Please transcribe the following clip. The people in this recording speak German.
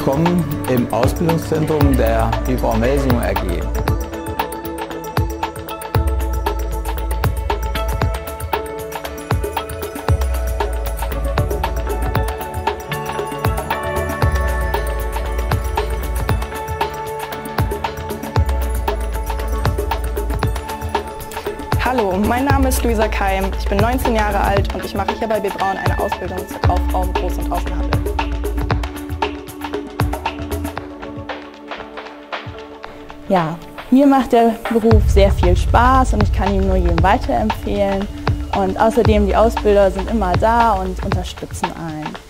willkommen im Ausbildungszentrum der B. Braun Melsungen AG. Hallo, mein Name ist Luisa Keim, ich bin 19 Jahre alt und ich mache hier bei B. Braun eine Ausbildung zur Kauffrau im Groß- und Außenhandel. Ja, mir macht der Beruf sehr viel Spaß und ich kann ihn nur jedem weiterempfehlen. Und außerdem, die Ausbilder sind immer da und unterstützen einen.